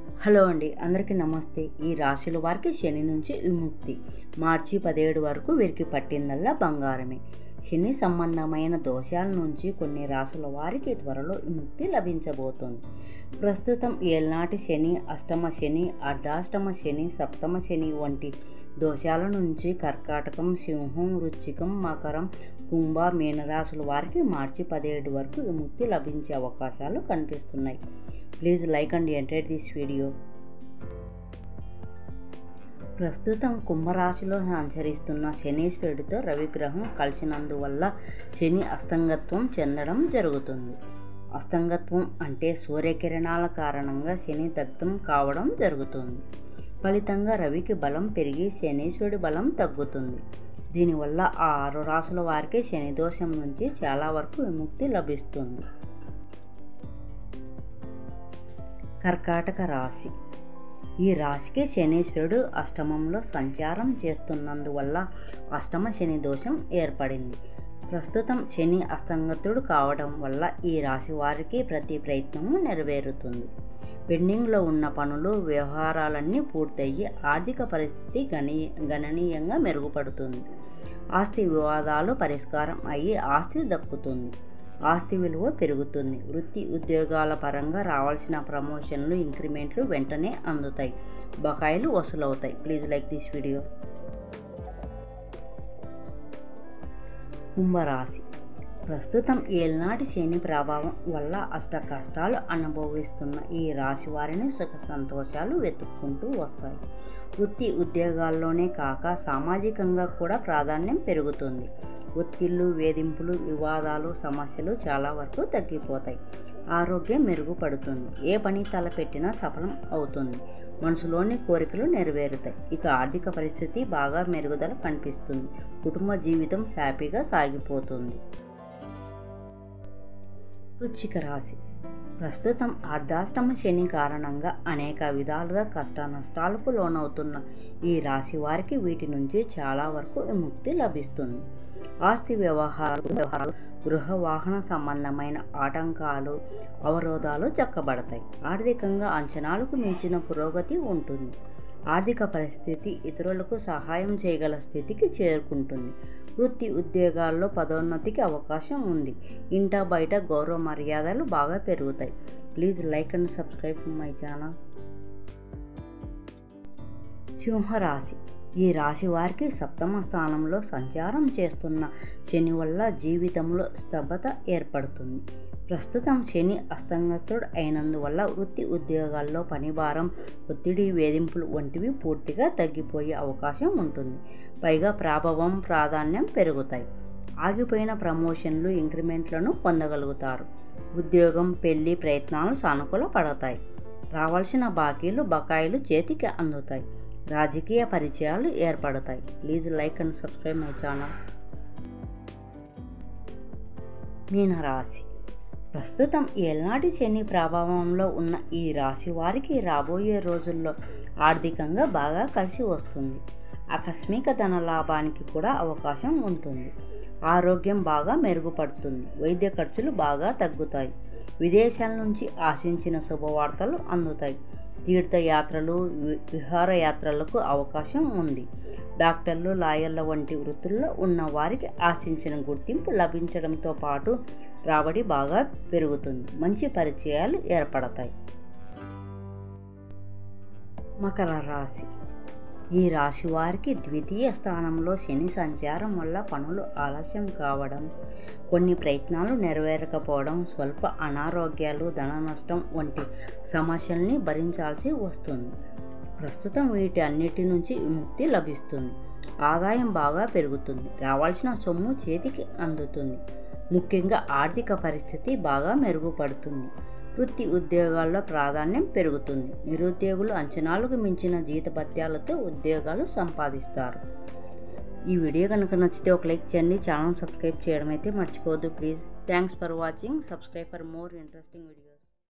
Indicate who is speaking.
Speaker 1: Hello అండి, అందరికీ నమస్తే. ఈ రాశుల వారికి శని నుంచి విముక్తి. మార్చి 17 వరకు వీరికి పట్టిందల్లా బంగారమే. శని సంబంధమైన దోషాల నుంచి కొన్ని రాశుల వారికి త్వరలో విముక్తి లభించబోతోంది. ప్రస్తుతం ఏళ్నాటి శని, అష్టమ శని, అర్ధాష్టమ శని, సప్తమ శని వంటి దోషాల నుంచి కర్కాటకం, సింహం, వృశ్చికం, మకరం, కుంభ, మీనరాశుల వారికి మార్చి 17 వరకు విముక్తి లభించే అవకాశాలు కనిపిస్తున్నాయి. Please like and enter this video. ప్రస్తుతం కుంభరాశిలో సంచరిస్తున్న శనీశ్వరుడితో రవిగ్రహం కలిసినందువల్ల శని అస్తంగత్వం చెందడం జరుగుతుంది. అస్తంగత్వం అంటే సూర్యకిరణాల కారణంగా శని దగ్ధం కావడం జరుగుతుంది. ఫలితంగా రవికి బలం పెరిగి శనీశ్వరుడి బలం తగ్గుతుంది. దీనివల్ల ఆ 6 రాశుల వారికి శని దోషం నుంచి చాలా వరకు విముక్తి లభిస్తుంది. కర్కాటక రాశి. ఈ రాశికి శనీశ్వరుడు అష్టమంలో సంచారం చేస్తున్నందువల్ల అష్టమ శని దోషం ఏర్పడింది. ప్రస్తుతం శని అస్తంగతుడు కావడం వల్ల ఈ రాశి వారికి ప్రతి ప్రయత్నము నెరవేరుతుంది. పెండింగ్లో ఉన్న పనులు, వ్యవహారాలన్నీ పూర్తయ్యి ఆర్థిక పరిస్థితి గణనీయంగా మెరుగుపడుతుంది. ఆస్తి వివాదాలు పరిష్కారం అయ్యి ఆస్తి దక్కుతుంది. ఆస్తి విలువ పెరుగుతుంది. వృత్తి ఉద్యోగాల పరంగా రావాల్సిన ప్రమోషన్లు, ఇంక్రిమెంట్లు వెంటనే అందుతాయి. బకాయిలు వసూలవుతాయి. Please like this video. కుంభరాశి. ప్రస్తుతం ఏళ్నాటి శని ప్రభావం వల్ల అష్ట కష్టాలు అనుభవిస్తున్న ఈ రాశి వారిని సుఖ సంతోషాలు వెతుక్కుంటూ వస్తాయి. వృత్తి ఉద్యోగాల్లోనే కాక సామాజికంగా కూడా ప్రాధాన్యం పెరుగుతుంది. ఒత్తిళ్లు, వేధింపులు, వివాదాలు, సమస్యలు చాలా వరకు తగ్గిపోతాయి. ఆరోగ్యం మెరుగుపడుతుంది. ఏ పని తలపెట్టినా సఫలం అవుతుంది. మనసులోని కోరికలు నెరవేరుతాయి. ఇక ఆర్థిక పరిస్థితి బాగా మెరుగుదల కనిపిస్తుంది. కుటుంబ జీవితం హ్యాపీగా సాగిపోతుంది. వృశ్చిక రాశి. ప్రస్తుతం అర్ధాష్టమ శని కారణంగా అనేక విధాలుగా కష్ట నష్టాలకు లోనవుతున్న ఈ రాశి వారికి వీటి నుంచి చాలా వరకు విముక్తి లభిస్తుంది. ఆస్తి వ్యవహారాలు, గృహ వాహన సంబంధమైన ఆటంకాలు, అవరోధాలు చక్కబడతాయి. ఆర్థికంగా అంచనాలకు మించిన పురోగతి ఉంటుంది. ఆర్థిక పరిస్థితి ఇతరులకు సహాయం చేయగల స్థితికి చేరుకుంటుంది. వృత్తి ఉద్యోగాల్లో పదోన్నతికి అవకాశం ఉంది. ఇంట బయట గౌరవ మర్యాదలు బాగా పెరుగుతాయి. Please like and subscribe my channel. సింహరాశి. ఈ రాశి వారికి సప్తమ స్థానంలో సంచారం చేస్తున్న శని వల్ల జీవితంలో స్తబ్దత ఏర్పడుతుంది. ప్రస్తుతం శని అస్తంగతుడు అయినందువల్ల వృత్తి ఉద్యోగాల్లో పనిభారం, ఒత్తిడి, వేధింపులు వంటివి పూర్తిగా తగ్గిపోయే అవకాశం ఉంటుంది. పైగా ప్రభావం, ప్రాధాన్యం పెరుగుతాయి. ఆగిపోయిన ప్రమోషన్లు, ఇంక్రిమెంట్లను పొందగలుగుతారు. ఉద్యోగం, పెళ్లి ప్రయత్నాలు సానుకూల పడతాయి. రావాల్సిన బకాయిలు చేతికి అందుతాయి. రాజకీయ పరిచయాలు ఏర్పడతాయి. Please like and subscribe my channel. మీనరాశి. ప్రస్తుతం ఏళ్నాటి శని ప్రభావంలో ఉన్న ఈ రాశి వారికి రాబోయే రోజుల్లో ఆర్థికంగా బాగా కలిసి వస్తుంది. ఆకస్మిక ధన లాభానికి కూడా అవకాశం ఉంటుంది. ఆరోగ్యం బాగా మెరుగుపడుతుంది. వైద్య ఖర్చులు బాగా తగ్గుతాయి. విదేశాల నుంచి ఆశించిన శుభవార్తలు అందుతాయి. తీర్థయాత్రలు, విహారయాత్రలకు అవకాశం ఉంది. డాక్టర్లు, లాయర్ల వంటి వృత్తుల్లో ఉన్న వారికి ఆశించిన గుర్తింపు లభించడంతో పాటు రాబడి బాగా పెరుగుతుంది. మంచి పరిచయాలు ఏర్పడతాయి. మకర రాశి. ఈ రాశి వారికి ద్వితీయ స్థానంలో శని సంచారం వల్ల పనులు ఆలస్యం కావడం, కొన్ని ప్రయత్నాలు నెరవేరకపోవడం, స్వల్ప అనారోగ్యాలు, ధన నష్టం వంటి సమస్యల్ని భరించాల్సి వస్తుంది. ప్రస్తుతం వీటి అన్నిటి నుంచి విముక్తి లభిస్తుంది. ఆదాయం బాగా పెరుగుతుంది. రావాల్సిన సొమ్ము చేతికి అందుతుంది. ముఖ్యంగా ఆర్థిక పరిస్థితి బాగా మెరుగుపడుతుంది. వృత్తి ఉద్యోగాల్లో ప్రాధాన్యం పెరుగుతుంది. నిరుద్యోగులు అంచనాలకు మించిన జీతభత్యాలతో ఉద్యోగాలు సంపాదిస్తారు. ఈ వీడియో కనుక నచ్చితే ఒక లైక్ చేయండి. ఛానల్ సబ్స్క్రైబ్ చేయడం అయితే మర్చిపోవద్దు please. Thanks for watching. Subscribe for more interesting video.